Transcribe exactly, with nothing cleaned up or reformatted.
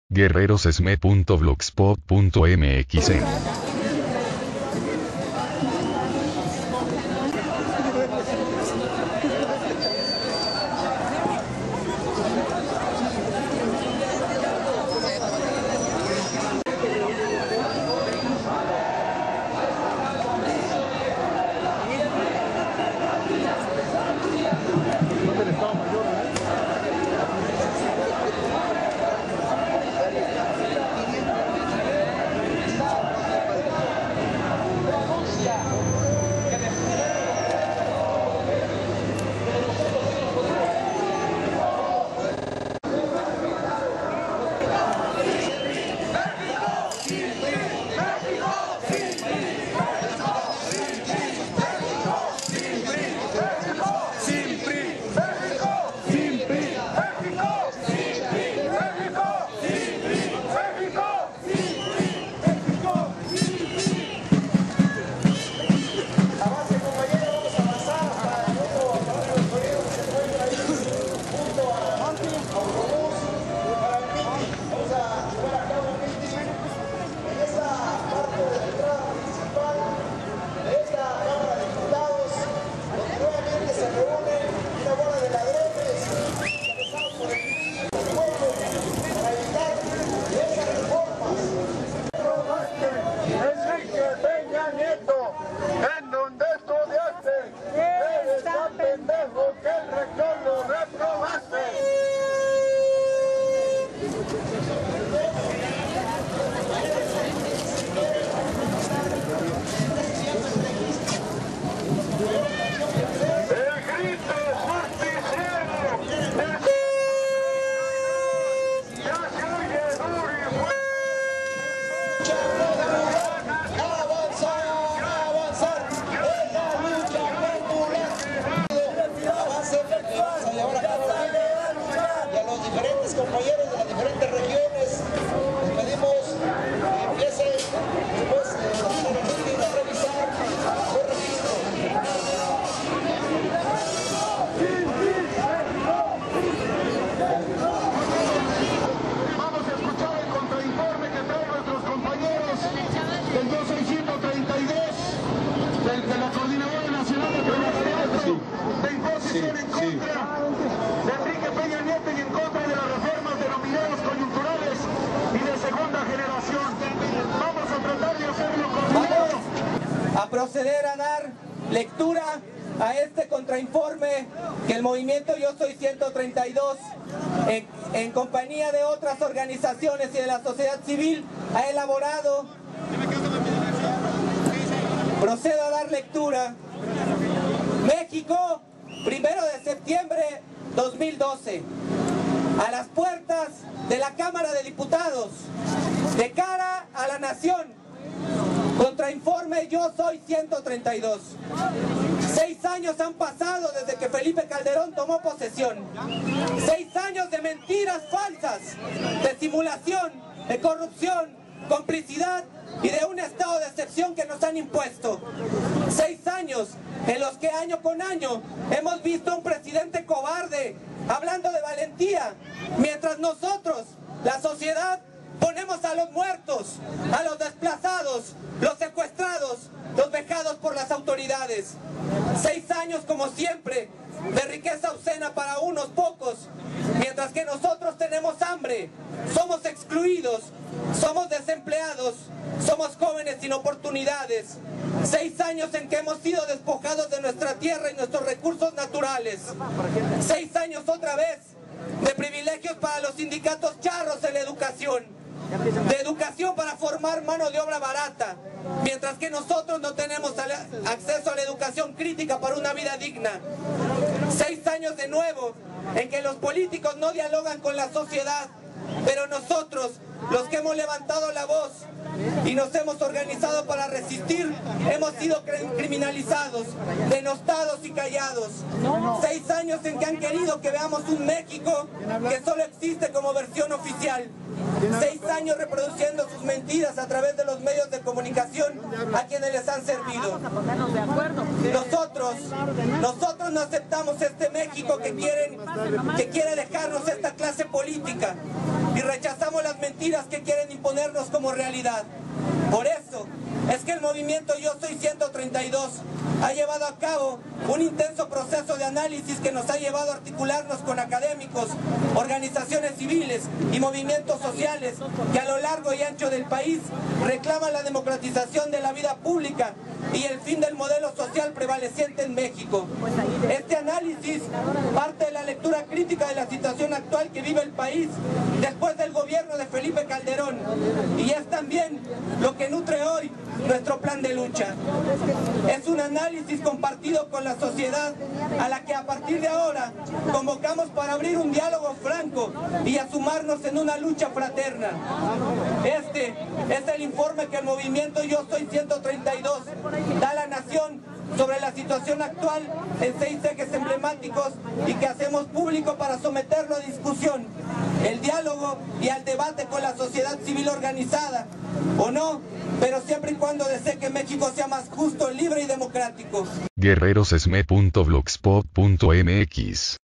guerrerosesme punto blogspot punto mx. Compañeros de las diferentes regiones, les pedimos que empiecen después de a revisar su registro. Vamos a escuchar el contrainforme que traen nuestros compañeros del dos mil seiscientos treinta y dos del, de la Coordinadora Nacional de Proletariado, sí, de imposición sí, en contra sí. de Enrique Peña Nieto y en contra de la reforma denominados coyunturales y de segunda generación. Vamos a tratar de hacerlo con Vamos a proceder a dar lectura a este contrainforme que el movimiento Yo Soy ciento treinta y dos, en, en compañía de otras organizaciones y de la sociedad civil, ha elaborado. Procedo a dar lectura. México, primero de septiembre dos mil doce. A las puertas de la Cámara de Diputados, de cara a la nación, contrainforme Yo Soy ciento treinta y dos. Seis años han pasado desde que Felipe Calderón tomó posesión. Seis años de mentiras falsas, de simulación, de corrupción, complicidad y de un estado de excepción que nos han impuesto. Seis años en los que año con año hemos visto a un presidente cobarde hablando de valentía, mientras nosotros, la sociedad, ponemos a los muertos, a los desplazados, los secuestrados, los vejados por las autoridades. Seis años, como siempre, de riqueza obscena para unos pocos, mientras que nosotros tenemos hambre, somos excluidos, somos desempleados, somos jóvenes sin oportunidades. Seis años en que hemos sido despojados de nuestra tierra y nuestros recursos naturales. Seis años otra vez de privilegios para los sindicatos charros en la educación, de educación para formar mano de obra barata, mientras que nosotros no tenemos acceso a la educación crítica para una vida digna. Seis años de nuevo en que los políticos no dialogan con la sociedad, pero nosotros, los que hemos levantado la voz y nos hemos organizado para resistir, hemos sido criminalizados, denostados y callados. Seis años en que han querido que veamos un México que solo existe como versión oficial. Seis años reproduciendo sus mentiras a través de los medios de comunicación a quienes les han servido. Nosotros, nosotros no aceptamos este México que quieren, que quiere dejarnos esta clase política, y rechazamos las mentiras que quieren imponernos como realidad. Por eso es que el movimiento Yo Soy ciento treinta y dos ha llevado a cabo un intenso proceso de análisis que nos ha llevado a articularnos con académicos, organizaciones civiles y movimientos sociales que a lo largo y ancho del país reclaman la democratización de la vida pública y el fin del modelo social prevaleciente en México. Este análisis parte de la lectura crítica de la situación actual que vive el país después del gobierno de Felipe Calderón, y es también lo que nutre hoy nuestro plan de lucha. Es un análisis compartido con la sociedad a la que a partir de ahora convocamos para abrir un diálogo franco y a sumarnos en una lucha fraterna. Este es el informe que el movimiento Yo Soy ciento treinta y dos da a la nación sobre la situación actual en seis ejes emblemáticos y que hacemos público para someterlo a discusión, el diálogo y al debate con la sociedad civil organizada, o no, pero siempre y cuando desee que México sea más justo, libre y democrático. guerrerosesme punto blogspot punto m x